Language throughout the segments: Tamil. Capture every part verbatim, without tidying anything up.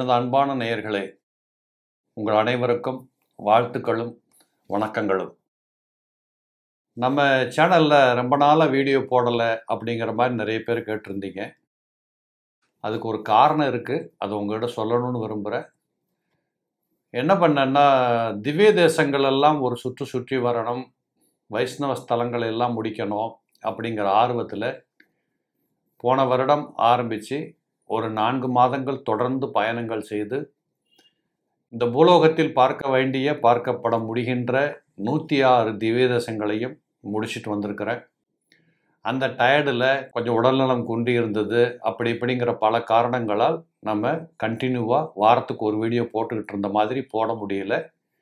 எனது அன்பான நேயர்களே, உங்கள் அனைவருக்கும் வாழ்த்துக்களும் வணக்கங்களும். நம்ம சேனலில் ரொம்ப நாளாக வீடியோ போடலை அப்படிங்கிற மாதிரி நிறைய பேர் கேட்டிருந்தீங்க. அதுக்கு ஒரு காரணம் இருக்குது, அது உங்கள்கிட்ட சொல்லணும்னு விரும்புகிறேன். என்ன பண்ணேன்னா, திவ்ய தேசங்களெல்லாம் ஒரு சுற்று சுற்றி வரணும், வைஷ்ணவ ஸ்தலங்கள் எல்லாம் முடிக்கணும் அப்படிங்கிற ஆர்வத்தில் போன வருடம் ஆரம்பித்து ஒரு நான்கு மாதங்கள் தொடர்ந்து பயணங்கள் செய்து இந்த பூலோகத்தில் பார்க்க வேண்டிய பார்க்கப்பட முடிகின்ற நூற்றி ஆறு திவ்ய தேசங்களையும் முடிச்சுட்டு வந்திருக்கிறேன். அந்த டயர்டில் கொஞ்சம் உடல்நலம் குன்றி இருந்தது, அப்படி இப்படிங்கிற பல காரணங்களால் நம்ம கண்டினியூவாக வாரத்துக்கு ஒரு வீடியோ போட்டுக்கிட்டு இருந்த மாதிரி போட முடியல.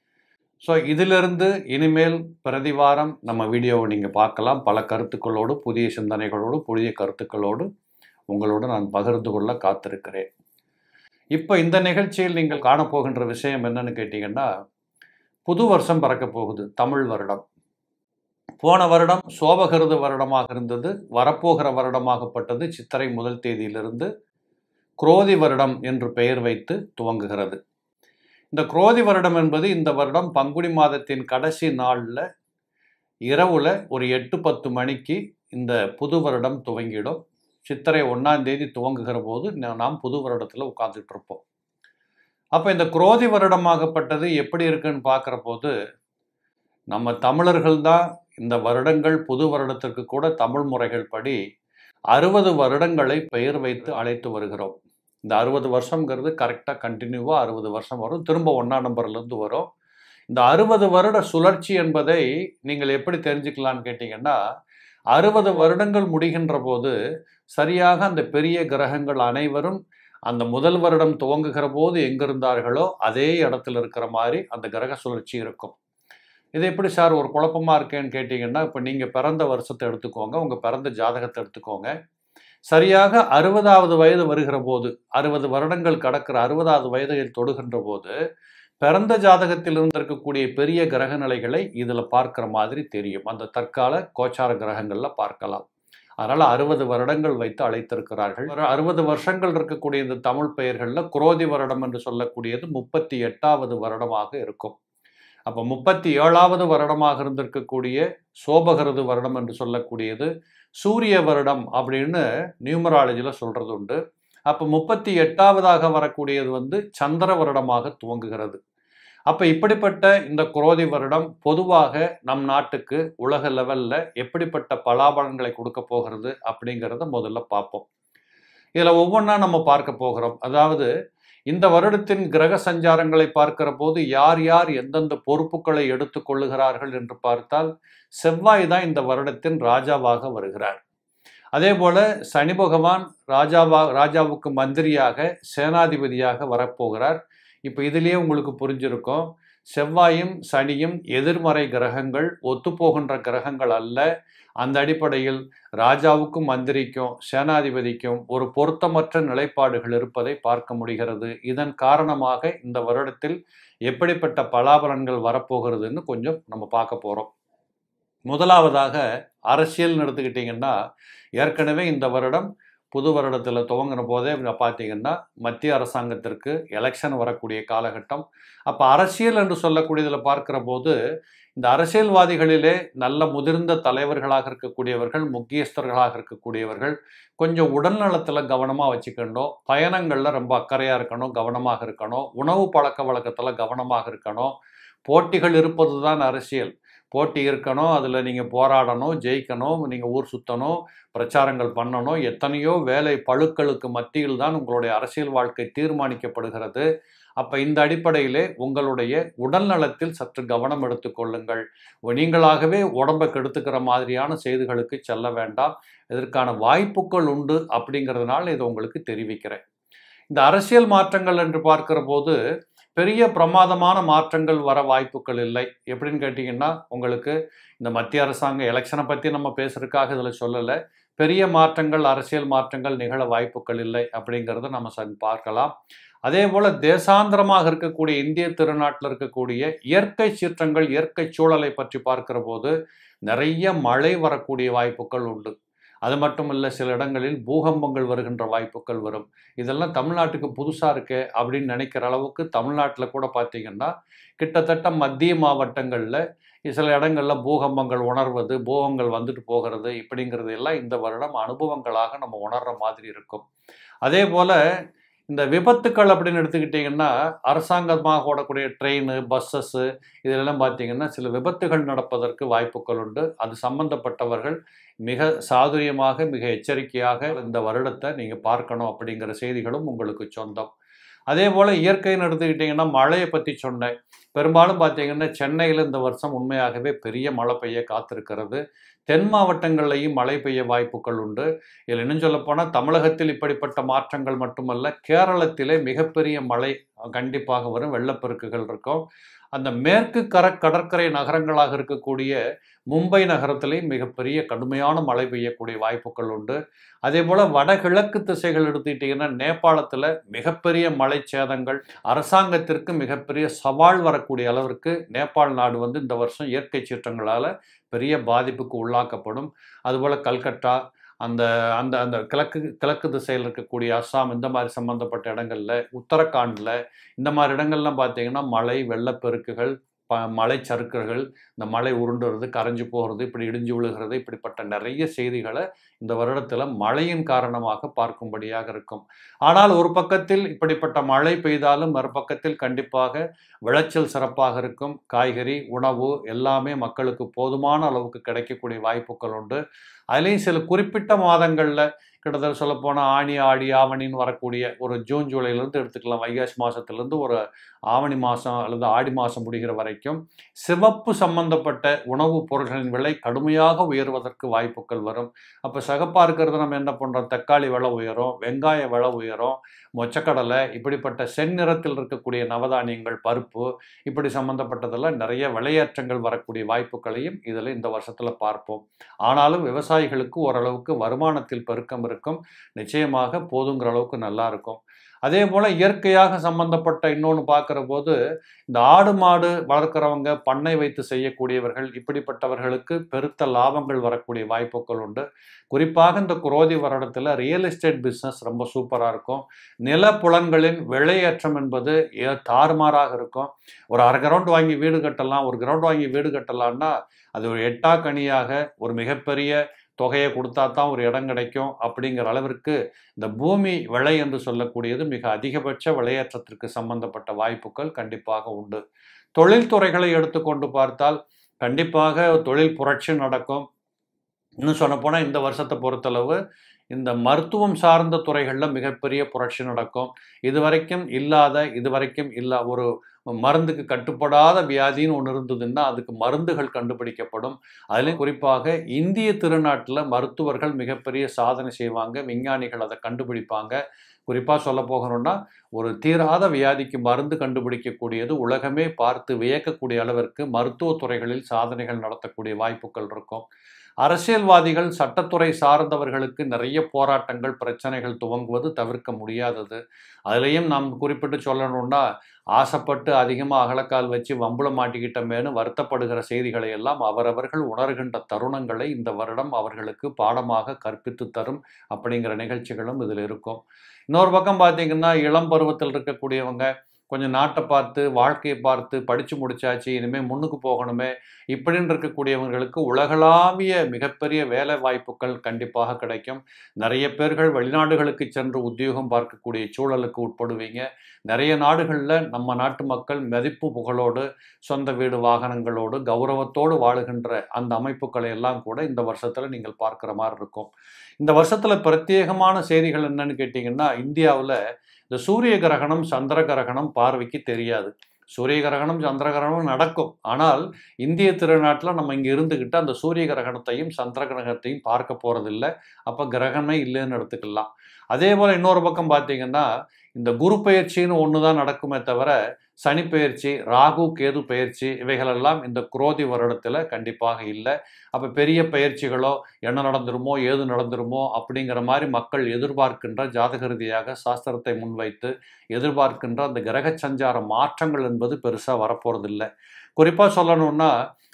ஸோ இதிலிருந்து இனிமேல் பிரதி வாரம் நம்ம வீடியோவை நீங்கள் பார்க்கலாம். பல கருத்துக்களோடு, புதிய சிந்தனைகளோடு, புதிய கருத்துக்களோடு உங்களோடு நான் பகிர்ந்து கொள்ள காத்திருக்கிறேன். இப்போ இந்த நிகழ்ச்சியில் நீங்கள் காணப்போகின்ற விஷயம் என்னன்னு கேட்டிங்கன்னா, புது வருஷம் பிறக்க போகுது, தமிழ் வருடம். போன வருடம் சோபகிருது வருடமாக இருந்தது, வரப்போகிற வருடமாகப்பட்டது சித்திரை முதல் தேதியிலிருந்து குரோதி வருடம் என்று பெயர் வைத்து துவங்குகிறது. இந்த குரோதி வருடம் என்பது இந்த வருடம் பங்குனி மாதத்தின் கடைசி நாளில் இரவுல ஒரு எட்டு பத்து மணிக்கு இந்த புது வருடம் துவங்கிடும். சித்திரை ஒன்றாம் தேதி துவங்குகிற போது நாம் புது வருடத்தில் உட்கார்ந்துட்டு இருப்போம். அப்போ இந்த குரோதி வருடமாகப்பட்டது எப்படி இருக்குன்னு பார்க்குற போது, நம்ம தமிழர்கள் தான் இந்த வருடங்கள் புது வருடத்திற்கு கூட தமிழ் முறைகள் படி அறுபது வருடங்களை பெயர் வைத்து அழைத்து வருகிறோம். இந்த அறுபது வருஷங்கிறது கரெக்டாக கண்டினியூவாக அறுபது வருஷம் வரும், திரும்ப ஒன்றாம் நம்பர்லேருந்து வரும். இந்த அறுபது வருட சுழற்சி என்பதை நீங்கள் எப்படி தெரிஞ்சுக்கலான்னு கேட்டிங்கன்னா, அறுபது வருடங்கள் முடிகின்ற போது சரியாக அந்த பெரிய கிரகங்கள் அனைவரும் அந்த முதல் வருடம் துவங்குகிற போது எங்கிருந்தார்களோ அதே இடத்துல இருக்கிற மாதிரி அந்த கிரக சுழற்சி இருக்கும். இது எப்படி சார் ஒரு குழப்பமாக இருக்கேன்னு கேட்டிங்கன்னா, இப்போ நீங்கள் பிறந்த வருஷத்தை எடுத்துக்கோங்க, உங்கள் பிறந்த ஜாதகத்தை எடுத்துக்கோங்க. சரியாக அறுபதாவது வயது வருகிற போது, அறுபது வருடங்கள் கடக்கிற அறுபதாவது வயதில் தொடுகின்ற போது பிறந்த ஜாதகத்தில் இருந்திருக்கக்கூடிய பெரிய கிரக நிலைகளை இதில் பார்க்குற மாதிரி தெரியும். அந்த தற்கால கோச்சார கிரகங்களில் பார்க்கலாம். அதனால் அறுபது வருடங்கள் வைத்து அழைத்திருக்கிறார்கள். அறுபது வருஷங்கள் இருக்கக்கூடிய இந்த தமிழ் பெயர்களில் குரோதி வருடம் என்று சொல்லக்கூடியது முப்பத்தி எட்டாவது வருடமாக இருக்கும். அப்போ முப்பத்தி ஏழாவது வருடமாக இருந்திருக்கக்கூடிய சோபகிருது வருடம் என்று சொல்லக்கூடியது சூரிய வருடம் அப்படின்னு நியூமராலஜியில் சொல்கிறது உண்டு. அப்போ முப்பத்தி எட்டாவதாக வரக்கூடியது வந்து சந்திர வருடமாக துவங்குகிறது. அப்போ இப்படிப்பட்ட இந்த குரோதி வருடம் பொதுவாக நம் நாட்டுக்கு உலக லெவலில் எப்படிப்பட்ட பலாபலன்களை கொடுக்க போகிறது அப்படிங்கிறத முதல்ல பார்ப்போம். இதில் ஒவ்வொன்றா நம்ம பார்க்க போகிறோம். அதாவது இந்த வருடத்தின் கிரக சஞ்சாரங்களை பார்க்கிற போது யார் யார் எந்தெந்த பொறுப்புகளை எடுத்துக்கொள்ளுகிறார்கள் என்று பார்த்தால், செவ்வாய் தான் இந்த வருடத்தின் ராஜாவாக வருகிறார். அதே போல சனி பகவான் ராஜாவா ராஜாவுக்கு மந்திரியாக சேனாதிபதியாக வரப்போகிறார். இப்போ இதுலேயே உங்களுக்கு புரிஞ்சிருக்கும், செவ்வாயும் சனியும் எதிர்மறை கிரகங்கள், ஒத்துப்போகின்ற கிரகங்கள் அல்ல. அந்த அடிப்படையில் ராஜாவுக்கும் மந்திரிக்கும் சேனாதிபதிக்கும் ஒரு பொருத்தமற்ற நிலைப்பாடுகள் இருப்பதை பார்க்க முடிகிறது. இதன் காரணமாக இந்த வருடத்தில் எப்படிப்பட்ட பலாபலன்கள் வரப்போகிறதுன்னு கொஞ்சம் நம்ம பார்க்க போகிறோம். முதலாவதாக அரசியல்னு எடுத்துக்கிட்டிங்கன்னா, ஏற்கனவே இந்த வருடம் புது வருடத்தில் துவங்கின போதே பார்த்தீங்கன்னா மத்திய அரசாங்கத்திற்கு எலெக்ஷன் வரக்கூடிய காலகட்டம். அப்போ அரசியல் என்று சொல்லக்கூடியதில் பார்க்குற போது இந்த அரசியல்வாதிகளிலே நல்ல முதிர்ந்த தலைவர்களாக இருக்கக்கூடியவர்கள், முக்கியஸ்தர்களாக இருக்கக்கூடியவர்கள் கொஞ்சம் உடல்நலத்தில் கவனமாக வச்சுக்கணும், பயணங்களில் ரொம்ப அக்கறையாக இருக்கணும், கவனமாக இருக்கணும், உணவு பழக்க வழக்கத்தில் கவனமாக இருக்கணும். போட்டிகள் இருப்பது தான் அரசியல். போட்டி இருக்கணும், அதில் நீங்கள் போராடணும், ஜெயிக்கணும், நீங்கள் ஊர் சுற்றணும், பிரச்சாரங்கள் பண்ணணும். எத்தனையோ வேலை பளுக்களுக்கு மத்தியில் தான் உங்களுடைய அரசியல் வாழ்க்கை தீர்மானிக்கப்படுகிறது. அப்போ இந்த அடிப்படையிலே உங்களுடைய உடல் நலத்தில் சற்று கவனம் எடுத்துக்கொள்ளுங்கள். நீங்களாகவே உடம்பை கெடுத்துக்கிற மாதிரியான செய்திகளுக்கு செல்ல வேண்டாம். இதற்கான வாய்ப்புகள் உண்டு அப்படிங்கிறதுனால இதை உங்களுக்கு தெரிவிக்கிறேன். இந்த அரசியல் மாற்றங்கள் என்று பார்க்கிற போது பெரிய பிரமாதமான மாற்றங்கள் வர வாய்ப்புகள் இல்லை. எப்படின்னு கேட்டிங்கன்னா, உங்களுக்கு இந்த மத்திய அரசாங்க எலெக்ஷனை பற்றி நம்ம பேசுறதுக்காக இதில் சொல்லலை. பெரிய மாற்றங்கள், அரசியல் மாற்றங்கள் நிகழ வாய்ப்புகள் இல்லை அப்படிங்கிறத நம்ம சன் பார்க்கலாம். அதே போல் தேசாந்திரமாக இருக்கக்கூடிய இந்திய திருநாட்டில் இருக்கக்கூடிய இயற்கை சீற்றங்கள், இயற்கை சூழலை பற்றி பார்க்கிற போது நிறைய மழை வரக்கூடிய வாய்ப்புகள் உண்டு. அது மட்டும் இல்லை, சில இடங்களில் பூகம்பங்கள் வருகின்ற வாய்ப்புகள் வரும். இதெல்லாம் தமிழ்நாட்டுக்கு புதுசாக இருக்கே அப்படின்னு நினைக்கிற அளவுக்கு தமிழ்நாட்டில் கூட பார்த்தீங்கன்னா கிட்டத்தட்ட மத்திய மாவட்டங்களில் சில இடங்களில் பூகம்பங்கள் உணர்வது, பூகம்பங்கள் வந்துட்டு போகிறது இப்படிங்கிறது எல்லாம் இந்த வருடம் அனுபவங்களாக நம்ம உணர்கிற மாதிரி இருக்கும். அதே போல் இந்த விபத்துக்கள் அப்படின்னு எடுத்துக்கிட்டிங்கன்னா அரசாங்கமாக ஓடக்கூடிய ட்ரெயின், பஸ்ஸஸ்ஸு இதெல்லாம் பார்த்தீங்கன்னா சில விபத்துகள் நடப்பதற்கு வாய்ப்புகள் உண்டு. அது சம்பந்தப்பட்டவர்கள் மிக சாதுரியமாக, மிக எச்சரிக்கையாக இந்த வருடத்தை நீங்கள் பார்க்கணும் அப்படிங்கிற செய்திகளும் உங்களுக்கு சொந்தம். அதே போல் இயற்கைன்னு எடுத்துக்கிட்டிங்கன்னா மழையை பற்றி சொன்னேன். பெரும்பாலும் பார்த்தீங்கன்னா சென்னையில் இந்த வருஷம் உண்மையாகவே பெரிய மழை பெய்ய காத்திருக்கிறது. தென் மாவட்டங்கள்லையும் மழை பெய்ய வாய்ப்புகள் உண்டு. இதில் இன்னும் சொல்லப்போனால் தமிழகத்தில் இப்படிப்பட்ட மாற்றங்கள் மட்டுமல்ல, கேரளத்திலே மிகப்பெரிய மழை கண்டிப்பாக வரும், வெள்ளப்பெருக்குகள் இருக்கும். அந்த மேற்கு கர கடற்கரை நகரங்களாக இருக்கக்கூடிய மும்பை நகரத்திலேயும் மிகப்பெரிய கடுமையான மழை பெய்யக்கூடிய வாய்ப்புகள் உண்டு. அதே போல் வடகிழக்கு திசைகள் எடுத்துக்கிட்டிங்கன்னா நேபாளத்தில் மிகப்பெரிய மழை சேதங்கள், அரசாங்கத்திற்கு மிகப்பெரிய சவால் வரக்கூடிய அளவிற்கு நேபாள் நாடு வந்து இந்த வருஷம் இயற்கை சீற்றங்களால் பெரிய பாதிப்புக்கு உள்ளாக்கப்படும். அதுபோல் கல்கட்டா, அந்த அந்த அந்த கிழக்கு கிழக்கு திசையில் இருக்கக்கூடிய அஸ்ஸாம், இந்த மாதிரி சம்மந்தப்பட்ட இடங்களில், உத்தரகாண்டில் இந்த மாதிரி இடங்கள்லாம் பார்த்தீங்கன்னா மழை, வெள்ளப்பெருக்குகள், ப மலை சறுக்குகள், இந்த மலை உருண்டுறது, கரைஞ்சி போகிறது, இப்படி இடிஞ்சு விழுகிறது, இப்படிப்பட்ட நிறைய செய்திகளை இந்த வருடத்தில் மழையின் காரணமாக பார்க்கும்படியாக இருக்கும். ஆனால் ஒரு பக்கத்தில் இப்படிப்பட்ட மழை பெய்தாலும் மறுபக்கத்தில் கண்டிப்பாக விளைச்சல் சிறப்பாக இருக்கும். காய்கறி, உணவு எல்லாமே மக்களுக்கு போதுமான அளவுக்கு கிடைக்கக்கூடிய வாய்ப்புகள் உண்டு. அதுலேயும் சில குறிப்பிட்ட மாதங்களில் கிட்டத்தட்ட சொல்லப்போனால் ஆனி, ஆடி, ஆவணின்னு வரக்கூடிய ஒரு ஜூன் ஜூலைலேருந்து எடுத்துக்கலாம், வைகாசி மாதத்துலேருந்து ஒரு ஆவணி மாதம் அல்லது ஆடி மாதம் முடிகிற வரைக்கும் சிவப்பு சம்பந்தப்பட்ட உணவுப் பொருட்களின் விலை கடுமையாக உயர்வதற்கு வாய்ப்புகள் வரும். அப்போ சிகப்பாக இருக்கிறது நம்ம என்ன பண்ணுறோம், தக்காளி விலை உயரும், வெங்காய விலை உயரும், மொச்சக்கடலை, இப்படிப்பட்ட செந்நிறத்தில் இருக்கக்கூடிய நவதானியங்கள், பருப்பு, இப்படி சம்மந்தப்பட்டதெல்லாம் நிறைய விலையேற்றங்கள் வரக்கூடிய வாய்ப்புகளையும் இதில் இந்த வருஷத்தில் பார்ப்போம். ஆனாலும் விவசாயிகளுக்கு ஓரளவுக்கு வருமானத்தில் பெருக்கம் இருக்கும், நிச்சயமாக போதுங்கிற அளவுக்கு நல்லா இருக்கும். அதே போல் இயற்கையாக சம்பந்தப்பட்ட இன்னொன்று பார்க்குற போது இந்த ஆடு மாடு வளர்க்குறவங்க, பண்ணை வைத்து செய்யக்கூடியவர்கள், இப்படிப்பட்டவர்களுக்கு பெருத்த லாபங்கள் வரக்கூடிய வாய்ப்புகள் உண்டு. குறிப்பாக இந்த குரோதி வருடத்தில் ரியல் எஸ்டேட் பிஸ்னஸ் ரொம்ப சூப்பராக இருக்கும். நிலப்புலன்களின் விலையேற்றம் என்பது ஏ தாறுமாறாக இருக்கும். ஒரு அரை கிரவுண்ட் வாங்கி வீடு கட்டலாம், ஒரு கிரவுண்ட் வாங்கி வீடு கட்டலான்னா அது ஒரு எட்டா கனியாக ஒரு மிகப்பெரிய தொகையை கொடுத்தா தான் ஒரு இடம் கிடைக்கும். அப்படிங்கிற அளவிற்கு இந்த பூமி விலை என்று சொல்லக்கூடியது மிக அதிகபட்ச விலையேற்றத்திற்கு சம்பந்தப்பட்ட வாய்ப்புகள் கண்டிப்பாக உண்டு. தொழில்துறைகளை எடுத்துக்கொண்டு பார்த்தால் கண்டிப்பாக தொழில் புரட்சி நடக்கும். இன்னும் சொல்லப்போனால் இந்த வருஷத்தை பொறுத்தளவு இந்த மருத்துவம் சார்ந்த துறைகளில் மிகப்பெரிய புரட்சி நடக்கும். இதுவரைக்கும் இல்லாத இதுவரைக்கும் இல்லா ஒரு மருந்துக்கு கட்டுப்படாத வியாதின்னு ஒன்று இருந்ததுன்னா அதுக்கு மருந்துகள் கண்டுபிடிக்கப்படும். அதிலும் குறிப்பாக இந்திய திருநாட்டில் மருத்துவர்கள் மிகப்பெரிய சாதனை செய்வாங்க, விஞ்ஞானிகள் அதை கண்டுபிடிப்பாங்க. குறிப்பாக சொல்ல போகணும்னா ஒரு தீராத வியாதிக்கு மருந்து கண்டுபிடிக்கக்கூடியது உலகமே பார்த்து வியக்கக்கூடிய அளவிற்கு மருத்துவத்துறைகளில் சாதனைகள் நடத்தக்கூடிய வாய்ப்புகள் இருக்கும். அரசியல்வாதிகள், சட்டத்துறை சார்ந்தவர்களுக்கு நிறைய போராட்டங்கள், பிரச்சனைகள் துவங்குவது தவிர்க்க முடியாதது. அதுலேயும் நாம் குறிப்பிட்டு சொல்லணும்னா ஆசைப்பட்டு அதிகமாக அகலக்கால் வச்சு வம்புல மாட்டிக்கிட்டமேனு வருத்தப்படுகிற செய்திகளை எல்லாம் அவரவர்கள் உணர்கின்ற தருணங்களை இந்த வருடம் அவர்களுக்கு பாடமாக கற்பித்து தரும் அப்படிங்கிற நிகழ்ச்சிகளும் இதில் இருக்கும். இன்னொரு பக்கம் பார்த்தீங்கன்னா இளம் பருவத்தில் இருக்கக்கூடியவங்க கொஞ்சம் நாட்டை பார்த்து, வாழ்க்கையை பார்த்து, படித்து முடிச்சாச்சு, இனிமேல் முன்னுக்கு போகணுமே இப்படின்னு இருக்கக்கூடியவங்களுக்கு உலகளாவிய மிகப்பெரிய வேலை வாய்ப்புகள் கண்டிப்பாக கிடைக்கும். நிறைய பேர்கள் வெளிநாடுகளுக்கு சென்று உத்தியோகம் பார்க்கக்கூடிய சூழலுக்கு உட்படுவீங்க. நிறைய நாடுகளில் நம்ம நாட்டு மக்கள் மதிப்பு புகழோடு, சொந்த வீடு வாகனங்களோடு, கௌரவத்தோடு வாழுகின்ற அந்த அமைப்புகளை எல்லாம் கூட இந்த வருஷத்தில் நீங்கள் பார்க்குற மாதிரி இருக்கும். இந்த வருஷத்தில் பிரத்யேகமான செய்திகள் என்னன்னு கேட்டிங்கன்னா, இந்தியாவில் இந்த சூரிய கிரகணம், சந்திர கிரகணம் பார்வைக்கு தெரியாது. சூரிய கிரகணம், சந்திர கிரகணம் நடக்கும். ஆனால் இந்திய திருநாட்டில் நம்ம இங்கே இருந்துக்கிட்டு அந்த சூரிய கிரகணத்தையும் சந்திர கிரகணத்தையும் பார்க்க போகிறதில்ல. அப்போ கிரகமே இல்லைன்னு எடுத்துக்கலாம். அதே போல் இன்னொரு பக்கம் பார்த்தீங்கன்னா இந்த குரு பயிற்சின்னு ஒன்று தான் நடக்குமே தவிர சனி பயிற்சி, ராகு கேது பயிற்சி இவைகளெல்லாம் இந்த குரோதி வருடத்தில் கண்டிப்பாக இல்லை. அப்போ பெரிய பயிற்சிகளோ என்ன நடந்துருமோ ஏது நடந்துருமோ அப்படிங்கிற மாதிரி மக்கள் எதிர்பார்க்கின்ற ஜாதக ரீதியாக சாஸ்திரத்தை முன்வைத்து எதிர்பார்க்கின்ற அந்த கிரக சஞ்சார மாற்றங்கள் என்பது பெருசாக வரப்போகிறதில்லை. குறிப்பாக சொல்லணும்னா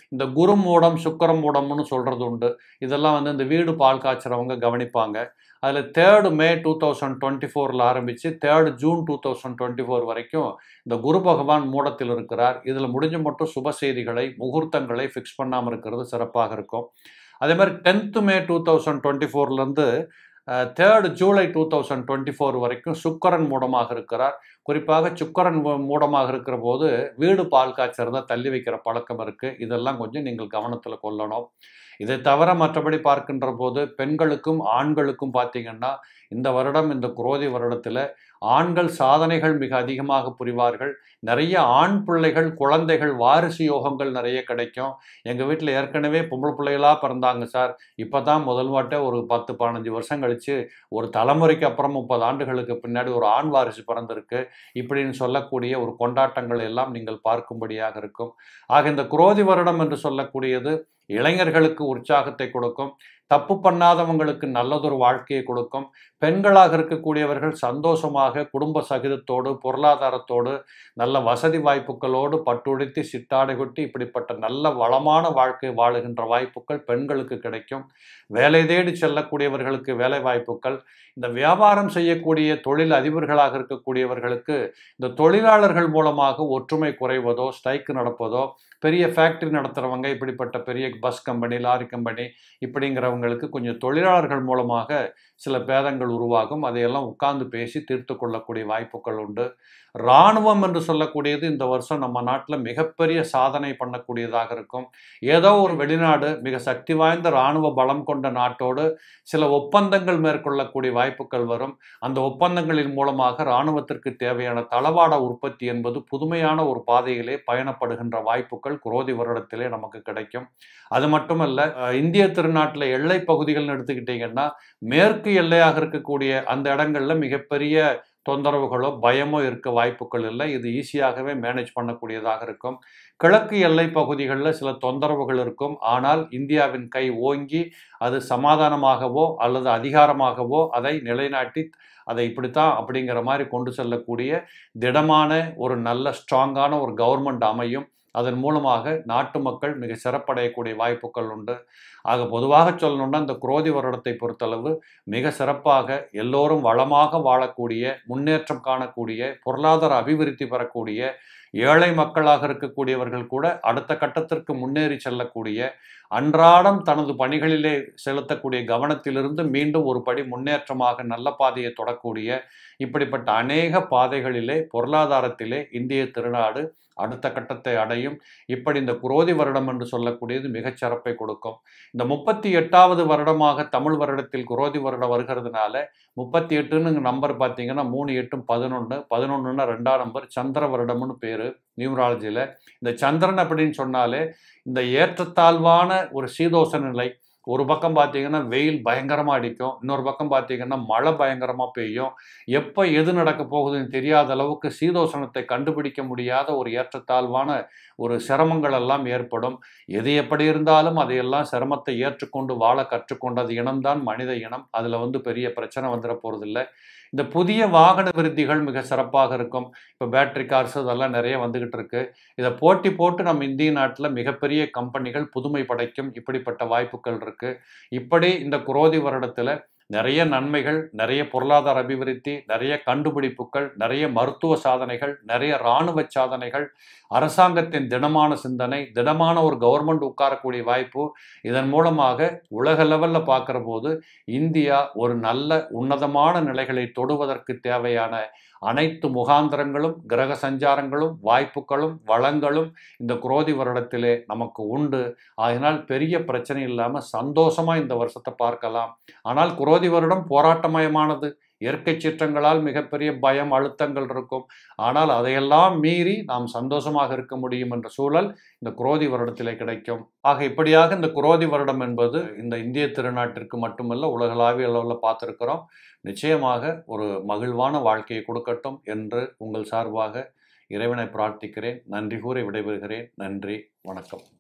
இந்த குரு மூடம் சுக்கிர மூடம்னு சொல்கிறது உண்டு. இதெல்லாம் வந்து இந்த வீடு பால் காய்ச்சறவங்க கவனிப்பாங்க. அதில் third May two thousand twenty ஃபோரில் ஆரம்பித்து third June two thousand twenty four வரைக்கும் இந்த குரு பகவான் மூடத்தில் இருக்கிறார். இதில் முடிஞ்ச மட்டும் சுப செய்திகளை முகூர்த்தங்களை ஃபிக்ஸ் பண்ணாமல் இருக்கிறது சிறப்பாக இருக்கும். அதே மாதிரி tenth May two thousand twenty ஃபோர்லேருந்து third July two thousand twenty four வரைக்கும் சுக்கரன் மூடமாக இருக்கிறார். குறிப்பாக சுக்கரன் மூடமாக இருக்கிற போது வீடு பால் காய்ச்சறதை தள்ளி வைக்கிற பழக்கம் இருக்குது. இதெல்லாம் கொஞ்சம் நீங்கள் கவனத்தில் கொள்ளணும். இதை தவிர மற்றபடி பார்க்கின்ற போது பெண்களுக்கும் ஆண்களுக்கும் பார்த்தீங்கன்னா இந்த வருடம் இந்த குரோதி வருடத்தில் ஆண்கள் சாதனைகள் மிக அதிகமாக புரிவார்கள். நிறைய ஆண் பிள்ளைகள் குழந்தைகள் வாரிசு யோகங்கள் நிறைய கிடைக்கும். எங்கள் வீட்டில் ஏற்கனவே பொம்பளை பிள்ளைகளாக பிறந்தாங்க சார், இப்போ தான் முதல் வாட்டே ஒரு பத்து பதினஞ்சு வருஷம் கழித்து ஒரு தலைமுறைக்கு அப்புறம் முப்பது ஆண்டுகளுக்கு பின்னாடி ஒரு ஆண் வாரிசு பிறந்திருக்கு இப்படின்னு சொல்லக்கூடிய ஒரு கொண்டாட்டங்கள் எல்லாம் நீங்கள் பார்க்கும்படியாக இருக்கும். ஆக இந்த குரோதி வருடம் என்று சொல்லக்கூடியது இளைஞர்களுக்கு உற்சாகத்தை கொடுக்கும். தப்பு பண்ணாதவங்களுக்கு நல்லதொரு வாழ்க்கையை கொடுக்கும். பெண்களாக இருக்கக்கூடியவர்கள் சந்தோஷமாக குடும்ப சகிதத்தோடு பொருளாதாரத்தோடு நல்ல வசதி வாய்ப்புகளோடு பட்டுடுத்தி சிட்டாடை கொட்டி இப்படிப்பட்ட நல்ல வளமான வாழ்க்கை வாழுகின்ற வாய்ப்புகள் பெண்களுக்கு கிடைக்கும். வேலை தேடி செல்லக்கூடியவர்களுக்கு வேலை வாய்ப்புகள், இந்த வியாபாரம் செய்யக்கூடிய தொழில் அதிபர்களாக இருக்கக்கூடியவர்களுக்கு இந்த தொழிலாளர்கள் மூலமாக ஒற்றுமை குறைவதோ ஸ்ட்ரைக்கு நடப்பதோ, பெரிய ஃபேக்ட்ரி நடத்துகிறவங்க இப்படிப்பட்ட பெரிய பஸ் கம்பெனி லாரி கம்பெனி இப்படிங்கிறவங்களுக்கு கொஞ்சம் தொழிலாளர்கள் மூலமாக சில பேதங்கள் உருவாகும். அதையெல்லாம் உட்கார்ந்து பேசி தீர்த்து கொள்ளக்கூடிய வாய்ப்புகள் உண்டு. இராணுவம் என்று சொல்லக்கூடியது இந்த வருஷம் நம்ம நாட்டில் மிகப்பெரிய சாதனை பண்ணக்கூடியதாக இருக்கும். ஏதோ ஒரு வெளிநாடு மிக சக்தி வாய்ந்த இராணுவ பலம் கொண்ட நாட்டோடு சில ஒப்பந்தங்கள் மேற்கொள்ளக்கூடிய வாய்ப்புகள் வரும். அந்த ஒப்பந்தங்களின் மூலமாக இராணுவத்திற்கு தேவையான தளவாட உற்பத்தி என்பது புதுமையான ஒரு பாதையிலே பயணப்படுகின்ற வாய்ப்புகள் குரோதி வருடத்திலே நமக்கு கிடைக்கும். அது மட்டுமல்ல, இந்திய திருநாட்டில் எல்லை பகுதிகள்னு எடுத்துக்கிட்டிங்கன்னா மேற்கு எல்லையாக இருக்கக்கூடிய அந்த இடங்களில் மிகப்பெரிய தொந்தரவுகளோ பயமோ இருக்க வாய்ப்புகள் இல்லை. இது ஈஸியாகவே மேனேஜ் பண்ணக்கூடியதாக இருக்கும். கிழக்கு எல்லை பகுதிகளில் சில தொந்தரவுகள் இருக்கும். ஆனால் இந்தியாவின் கை ஓங்கி அது சமாதானமாகவோ அல்லது அதிகாரமாகவோ அதை நிலைநாட்டி அதை இப்படித்தான் அப்படிங்கிற மாதிரி கொண்டு செல்லக்கூடிய திடமான ஒரு நல்ல ஸ்ட்ராங்கான ஒரு கவர்மெண்ட் அமையும். அதன் மூலமாக நாட்டு மக்கள் மிக சிறப்படையக்கூடிய வாய்ப்புகள் உண்டு. ஆக பொதுவாக சொல்லணும்னா இந்த குரோதி வருடத்தை பொறுத்தளவு மிக சிறப்பாக எல்லோரும் வளமாக வாழக்கூடிய, முன்னேற்றம் காணக்கூடிய, பொருளாதார அபிவிருத்தி பெறக்கூடிய, ஏழை மக்களாக இருக்கக்கூடியவர்கள் கூட அடுத்த கட்டத்திற்கு முன்னேறி செல்லக்கூடிய, அன்றாடம் தனது பணிகளிலே செலுத்தக்கூடிய கவனத்திலிருந்து மீண்டும் ஒரு படி முன்னேற்றமாக நல்ல பாதையை தொடக்கூடிய இப்படிப்பட்ட அநேக பாதைகளிலே பொருளாதாரத்திலே இந்திய திருநாடு அடுத்த கட்டத்தை அடையும். இப்படி இந்த குரோதி வருடம் என்று சொல்லக்கூடியது மிகச் சிறப்பை கொடுக்கும். இந்த முப்பத்தி எட்டாவது வருடமாக தமிழ் வருடத்தில் குரோதி வருடம் வருகிறதுனால முப்பத்தி எட்டுன்னு நம்பர் பார்த்தீங்கன்னா மூணு எட்டும் பதினொன்று பதினொன்றுன்னா ரெண்டாம் நம்பர் சந்திர வருடம்னு பேர் நியூமராலஜியில். இந்த சந்திரன் அப்படின்னு சொன்னாலே இந்த ஏற்றத்தாழ்வான ஒரு சீதோஷ நிலை. ஒரு பக்கம் பார்த்தீங்கன்னா வெயில் பயங்கரமாக அடிக்கும், இன்னொரு பக்கம் பார்த்தீங்கன்னா மழை பயங்கரமாக பெய்யும். எப்போ எது நடக்க போகுதுன்னு தெரியாத அளவுக்கு சீதோஷணத்தை கண்டுபிடிக்க முடியாத ஒரு ஏற்றத்தாழ்வான ஒரு சிரமங்கள் எல்லாம் ஏற்படும். எது எப்படி இருந்தாலும் அதையெல்லாம் சிரமத்தை ஏற்றுக்கொண்டு வாழ கற்றுக்கொண்டது இனம்தான் மனித இனம். அதில் வந்து பெரிய பிரச்சனை வந்துட போகிறதில்லை. இந்த புதிய வாகன விருத்திகள் மிக சிறப்பாக இருக்கும். இப்போ பேட்டரி கார்ஸ் இதெல்லாம் நிறைய வந்துகிட்டு இருக்கு. இதை போட்டி போட்டு நம்ம இந்திய நாட்டில் மிகப்பெரிய கம்பெனிகள் புதுமை படைக்கும் இப்படிப்பட்ட வாய்ப்புகள் இருக்கு. இப்படி இந்த குரோதி வருடத்தில் நிறைய நன்மைகள், நிறைய பொருளாதார அபிவிருத்தி, நிறைய கண்டுபிடிப்புகள், நிறைய மருத்துவ சாதனைகள், நிறைய இராணுவ சாதனைகள், அரசாங்கத்தின் திடமான சிந்தனை, திடமான ஒரு கவர்மெண்ட் உட்காரக்கூடிய வாய்ப்பு. இதன் மூலமாக உலக லெவலில் பார்க்குற போது இந்தியா ஒரு நல்ல உன்னதமான நிலைகளை தொடுவதற்கு தேவையான அனைத்து முகாந்திரங்களும் கிரக சஞ்சாரங்களும் வாய்ப்புகளும் வளங்களும் இந்த குரோதி வருடத்திலே நமக்கு உண்டு. அதனால் பெரிய பிரச்சனை இல்லாமல் சந்தோஷமாக இந்த வருஷத்தை பார்க்கலாம். ஆனால் குரோதி வருடம் போராட்டமயமானது. இயற்கை சீற்றங்களால் மிகப்பெரிய பயம் அழுத்தங்கள் இருக்கும். ஆனால் அதையெல்லாம் மீறி நாம் சந்தோஷமாக இருக்க முடியும் என்ற சூழல் இந்த குரோதி வருடத்திலே கிடைக்கும். ஆக இப்படியாக இந்த குரோதி வருடம் என்பது இந்த இந்திய திருநாட்டிற்கு மட்டுமல்ல உலகளாவிய அளவில் பார்த்துருக்கிறோம். நிச்சயமாக ஒரு மகிழ்வான வாழ்க்கையை கொடுக்கட்டும் என்று உங்கள் சார்பாக இறைவனை பிரார்த்திக்கிறேன். நன்றி கூறி விடைபெறுகிறேன். நன்றி, வணக்கம்.